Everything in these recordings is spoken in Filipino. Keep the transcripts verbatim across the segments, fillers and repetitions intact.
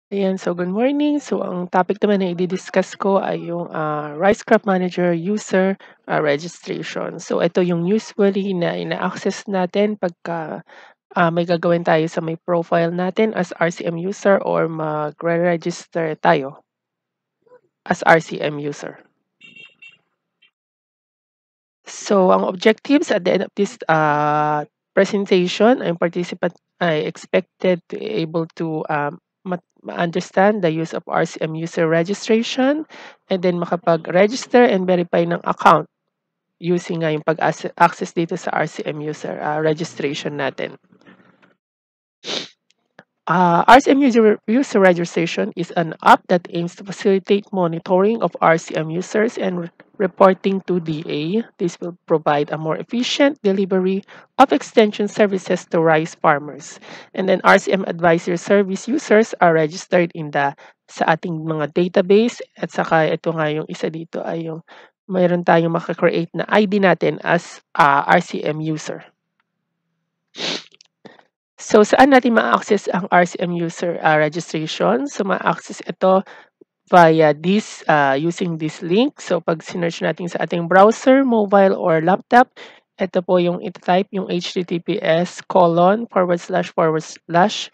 Ayan, so good morning. So ang topic naman na i-discuss ko ay yung ah, Rice Crop Manager User ah, Registration. So ito yung usually na ina-access natin pagka ah, may gagawin tayo sa may profile natin as R C M user or magre-register tayo as R C M user. So ang objectives at the end of this uh, presentation, ang participant ay expected to be able to um, ma- ma-understand the use of R C M user registration and then makapag-register and verify ng account using nga yung pag-access dito sa R C M user uh, registration natin. Uh, R C M user, user registration is an app that aims to facilitate monitoring of R C M users and re- reporting to D A. This will provide a more efficient delivery of extension services to rice farmers. And then R C M Advisory Service users are registered in the sa ating mga database at saka ito nga yung isa dito ay yung mayroon tayong makakreate na I D natin as uh, R C M user. So, saan natin ma-access ang R C M user ah, registration? So, ma-access ito via this, ah, using this link. So, pag sinearch natin sa ating browser, mobile, or laptop, ito po yung iti-type yung https colon forward slash forward slash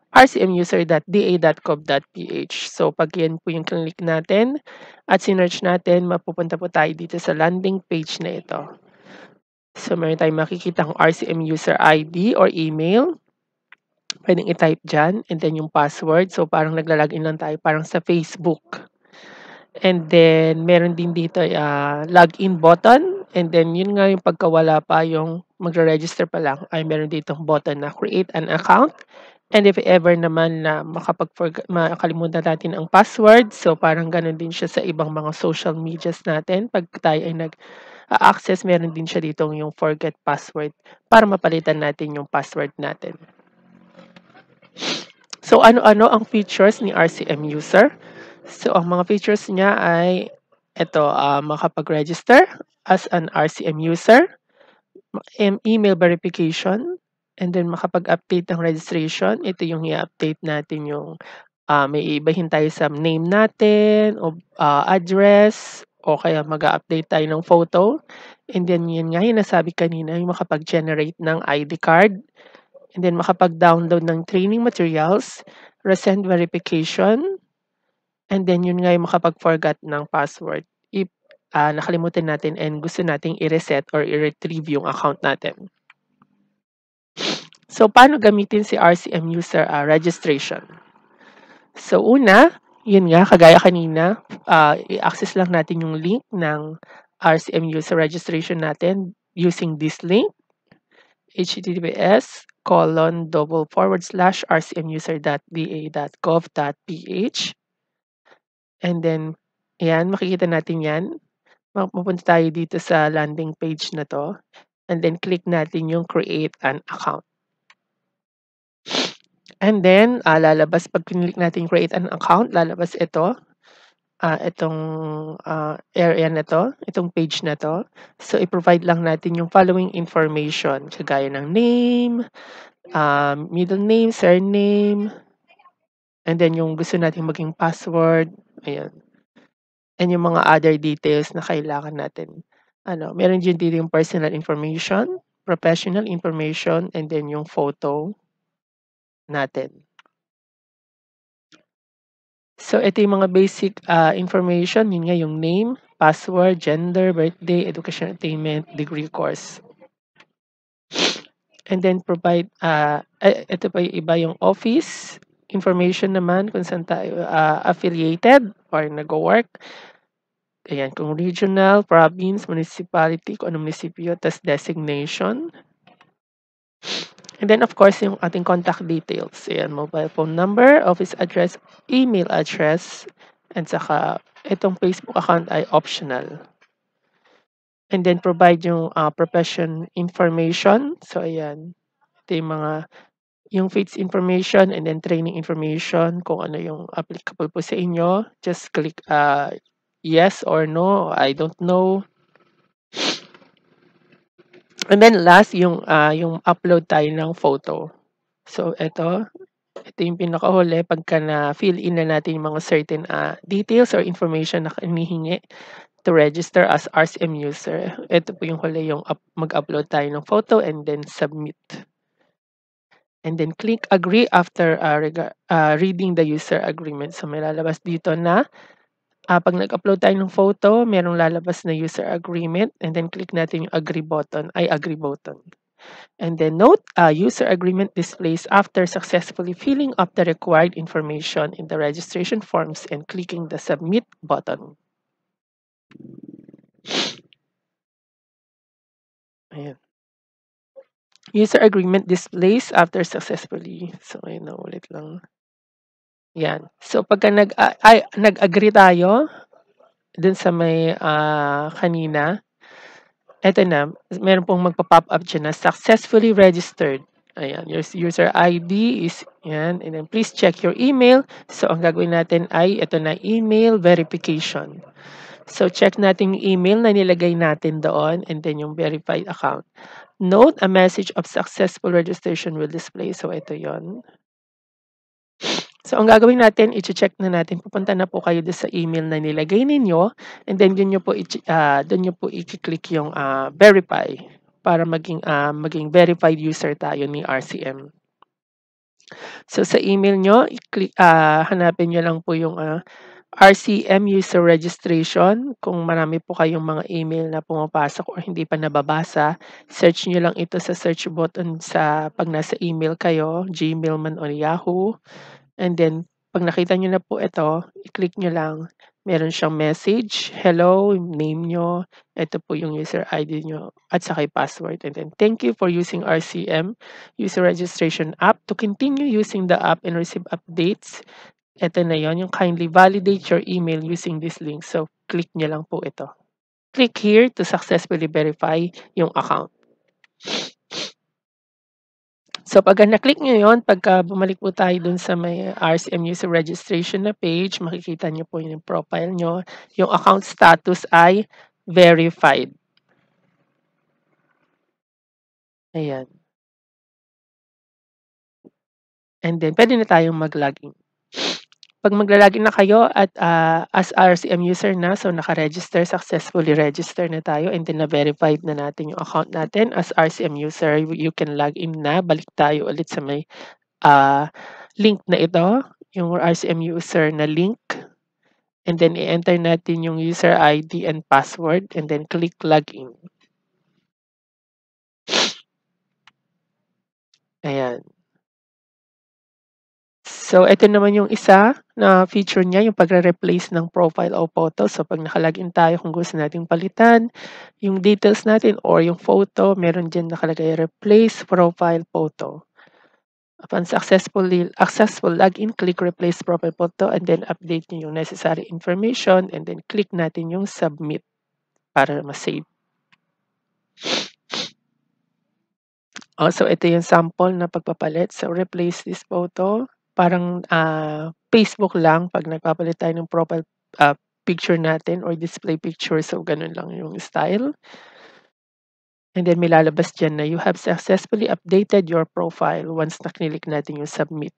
rcmuser.da.gov.ph. So, pag yan po yung click natin at sinearch natin, mapupunta po tayo dito sa landing page na ito. So, meron tayong makikitang R C M user I D or email. Puwedeng i-type diyan and then yung password. So, parang nagla-login lang tayo parang sa Facebook. And then meron din dito, ah, login button and then yun nga yung pagkawala pa yung magre-register pa lang ay meron ditong button na create an account. And if ever naman na makapag-forg makalimutan natin ang password, so parang gano'n din siya sa ibang mga social medias natin. 'Pag tayo ay nag-a-access, meron din siya ditong yung forget password para mapalitan natin yung password natin. So, ano-ano ang features ni R C M user? So, ang mga features niya ay ito, ah, makapag-register as an R C M user, em email verification, and then makapag-update ng registration. Ito yung i-update natin yung, ah, may iibahin tayo sa name natin o ah, address o kaya mag-a-update tayo ng photo. And then yun nga yung nasabi kanina, yung makapag-generate ng I D card. And then makapag-download ng training materials, resend verification, and then yun nga yung makapag-forgot ng password if ah, nakalimutan natin and gusto nating i-reset or i-retrieve yung account natin. So, paano gamitin si R C M user ah, registration? So, una, yun nga, kagaya kanina, ah, i-access lang natin yung link ng R C M user registration natin using this link. https colon double forward slash rcmuser.da.gov.ph. And then, ayan, makikita natin yan. Mapupunta tayo dito sa landing page na to. And then, click natin yung create an account. And then, ah, lalabas, pag click natin create an account, lalabas ito. Ah, itong ah, area na to, itong page na to. So, i-provide lang natin yung following information, kagaya ng name, um, middle name, surname, and then yung gusto nating maging password, ayan. And yung mga other details na kailangan natin. Ano, meron din dito yung personal information, professional information, and then yung photo natin. So, ito yung mga basic ah, information, yun nga yung name, password, gender, birthday, education attainment, degree course. And then provide, ah, ay, ito pa yung iba yung office information naman kung saan tayo ah, affiliated or nag-work. Ayan, kung regional, province, municipality, kung anong munisipyo, tas designation. And then of course, yung ating contact details. Ayan, mobile phone number, office address, email address, and saka itong Facebook account ay optional. And then provide yung ah, profession information. So ayan, ito yung mga yung feeds information and then training information kung ano yung applicable po sa inyo. Just click uh, yes or no, I don't know. And then last yung ah, yung upload tayo ng photo. So ito, ito ito yung pinakahuli pagka na-fill in na natin yung mga certain, ah, details or information na hinihingi to register as R C M user. Ito po yung huli, yung up mag-upload tayo ng photo and then submit. And then click agree after, ah, rega ah, reading the user agreement. So may lalabas dito na, ah, 'pag nag-upload tayo ng photo, merong lalabas na user agreement and then click natin yung agree button ay agree button. And then note, uh, user agreement displays after successfully filling up the required information in the registration forms and clicking the submit button. Ayan. User agreement displays after successfully. So, ayun na ulit lang. Yan. So, pagka nag, ah, ay, nag-agree tayo dun sa may ah, kanina, eto na, meron pong magpa-pop up dyan na successfully registered. Ayan, your user I D is yan, and then please check your email. So, ang gagawin natin ay ito na, email verification. So, check natin yung email na nilagay natin doon and then yung verified account. Note, a message of successful registration will display. So, ito yon. So, ang gagawin natin, i-check na natin, pupunta na po kayo doon sa email na nilagay ninyo and then dun nyo po, i- ah, dun nyo po i-click yung ah, verify para maging, ah, maging verified user tayo ni R C M. So, sa email nyo, i-click, ah, hanapin nyo lang po yung ah, R C M User Registration. Kung marami po kayong mga email na pumapasok or hindi pa nababasa, search nyo lang ito sa search button sa pag nasa email kayo, Gmail man o Yahoo. And then, 'pag nakita niyo na po ito, i-click niyo lang. Meron siyang message, hello, name niyo, ito po yung user I D niyo, at saka yung password. And then, thank you for using R C M User Registration app. To continue using the app and receive updates, ito na yon, yung kindly validate your email using this link. So, click niyo lang po ito. Click here to successfully verify yung account. So, pagka na-click nyo yun, pagka bumalik po tayo dun sa may R C M User Registration na page, makikita nyo po yung profile nyo. Yung account status ay verified. Ayan. And then, pwede na tayong mag-login. Pag magla-login na kayo at uh, as R C M user na, so naka-register, successfully register na tayo and then na-verified na natin yung account natin as R C M user, you can log in na. Balik tayo ulit sa may uh, link na ito, yung R C M user na link. And then i-enter natin yung user I D and password and then click login. Ayan. So, ito naman yung isa na feature niya, yung pagre-replace ng profile o photo. So, pag nakalagin tayo kung gusto nating palitan, yung details natin or yung photo, meron dyan nakalagay replace profile photo. Upon successfully successful login, click replace profile photo and then update niyo yung necessary information and then click natin yung submit para ma-save. Oh, so ito yung sample na pagpapalit. So, replace this photo. Parang ah, Facebook lang 'pag nagpapalit tayo ng profile ah, picture natin or display picture. So, ganun lang yung style. And then may lalabas diyan na you have successfully updated your profile once na-click natin yung submit.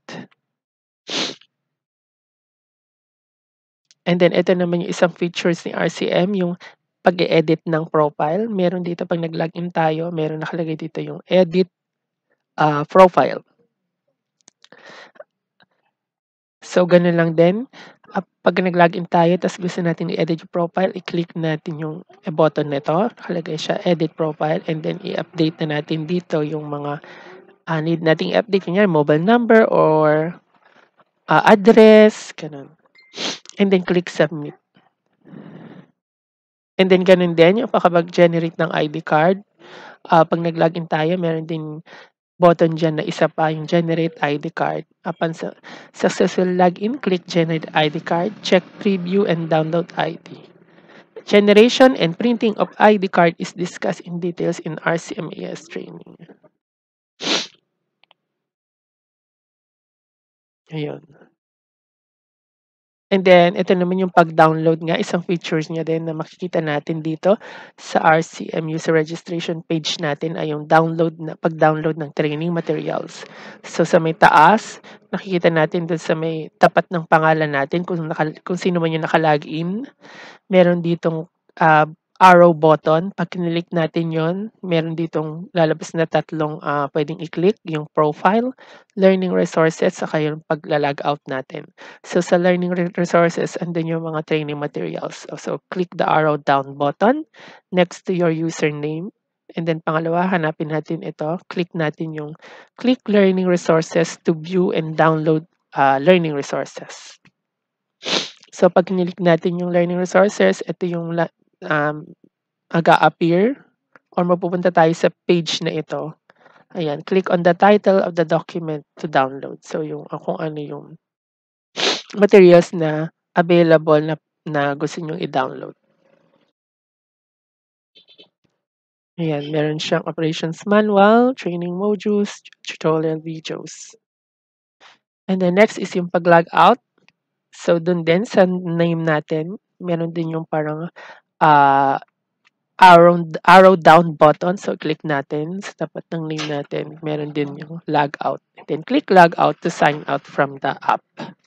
And then ito naman yung isang features ni R C M, yung pag-e-edit ng profile. Meron dito 'pag nag-login tayo, meron nakalagay dito yung edit ah, profile. So, gano'n lang din, ah, 'pag nag-login tayo ta's gusto natin i-edit yung profile, i-click natin yung button nito, nakalagay siya edit profile and then i-update na natin dito yung mga, ah, need nating i-update, kunyari mobile number or, ah, address, gano'n. And then click submit. And then gano'n din yung pakapag-generate ng I D card, ah, 'pag nag-login tayo meron din button diyan na isa pa yung generate I D card. Upon su successful login, click generate I D card, check preview and download I D. Generation and printing of I D card is discussed in details in R C M A S training. Ayun. And then ito naman yung pag-download nga, isang features niya din na makikita natin dito sa R C M User Registration page natin ay yung download na pag-download ng training materials. So sa may taas, nakikita natin dun sa may tapat ng pangalan natin kung naka, kung sino man yung naka-login. Meron ditong ah, arrow button. Pag kinilik natin yon, meron ditong lalabas na tatlong ah, pwedeng i-click, yung profile, learning resources, saka yung pag-log out natin. So sa learning re- resources, andun yung mga training materials. So, so click the arrow down button next to your username. And then pangalawa, hanapin natin ito. Click natin yung click learning resources to view and download uh, learning resources. So pag kinilik natin yung learning resources, ito yung la- um, aga-appear or mapupunta tayo sa page na ito. Ayan, click on the title of the document to download. So yung uh, kung ano yung materials na available na, na gusto nyo i-download. Ayan, meron siyang operations manual, training modules, tutorial videos. And then next is yung pag-log out. So dun din sa name natin, meron din yung parang uh, arrow, arrow down button. So click natin sa tapat ng name natin. Meron din yung log out. And then click log out to sign out from the app.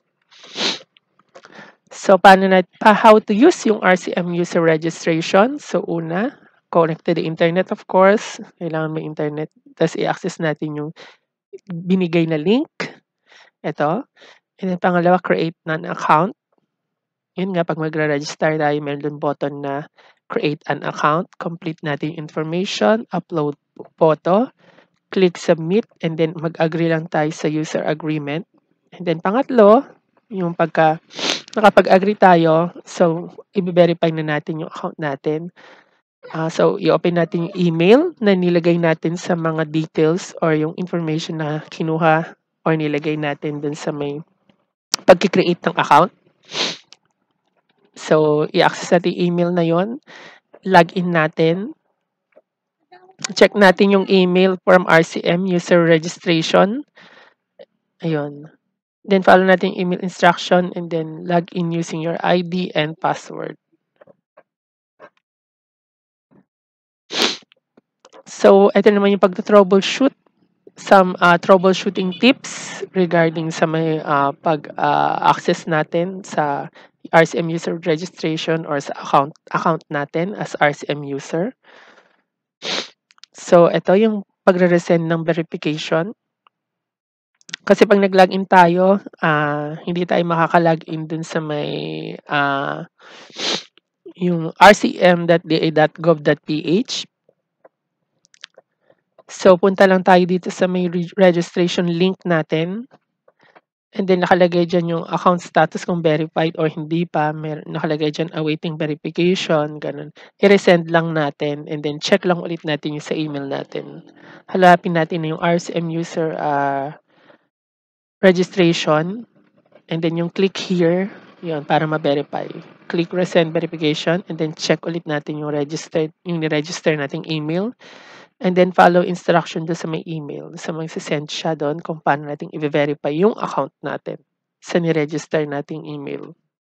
So paano na, pa, how to use yung R C M user registration? So una, connect to the internet of course. Kailangan may internet. Tapos i-access natin yung binigay na link. Ito. And then pangalawa, create an account. Yun nga, pag magre-register tayo, meron dun button na create an account. Complete natin yung information. Upload photo. Click submit. And then mag-agree lang tayo sa user agreement. And then pangatlo, yung pagka nakapag-agree tayo, so i-verify na natin yung account natin. Uh, so i-open natin yung email na nilagay natin sa mga details or yung information na kinuha or nilagay natin dun sa may pag-create ng account. So i-access natin yung email na yon, login natin, check natin yung email from R C M User Registration. Ayun. Then follow natin yung email instruction and then log in using your I D and password. So, ito naman yung pag-troubleshoot. Some uh, troubleshooting tips regarding sa may uh, pag-access uh, natin sa R C M user registration or sa account account natin as R C M user. So, ito yung pagre-resend ng verification. Kasi pag nag-login tayo, uh, hindi tayo makaka-login dun sa may uh, yung r c m dot d a dot gov dot p h. So, punta lang tayo dito sa may re- registration link natin. And then, nakalagay dyan yung account status kung verified or hindi pa. Mer- nakalagay dyan awaiting verification, ganun. I-resend lang natin and then check lang ulit natin yung sa email natin. Halapin natin na yung R C M user uh, registration. And then yung click here, yun, para ma-verify. Click resend verification and then check ulit natin yung registered, yung ni-register nating email. And then follow instruction doon sa may email. Sa mga send siya doon kung paano natin i-verify yung account natin sa ni-register nating email.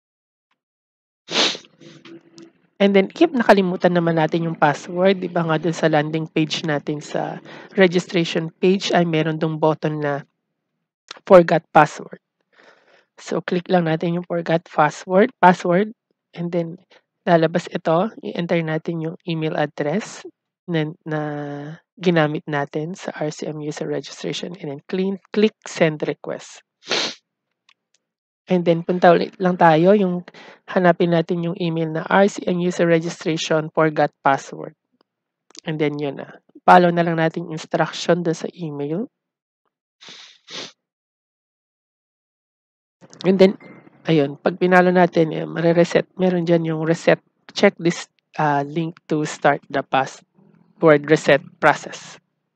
And then if nakalimutan naman natin yung password, di ba nga doon sa landing page natin sa registration page ay meron dong button na forgot password. So click lang natin yung forgot password, password and then lalabas ito, i-enter natin yung email address na, na ginamit natin sa R C M user registration and then clean, click send request. And then punta ulit lang tayo, yung hanapin natin yung email na R C M user registration forgot password. And then yun na. Follow na lang natin instruction doon sa email. And then, ayun, pag pinalo natin, eh, mare-reset. Meron dyan yung reset. Check this uh, link to start the password reset process.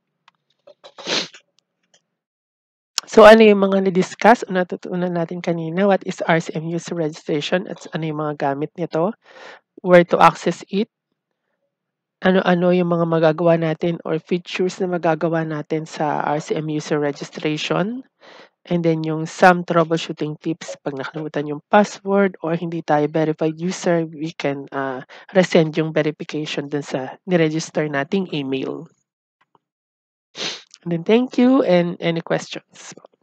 So, ano yung mga na-discuss o natutunan natin kanina? What is R C M user registration? At ano yung mga gamit nito? Where to access it? Ano-ano yung mga magagawa natin or features na magagawa natin sa R C M user registration? And then yung some troubleshooting tips, 'pag nakalimutan yung password or hindi tayo verified user, we can, ah, resend yung verification dun sa ni-register nating email. And then thank you and any questions?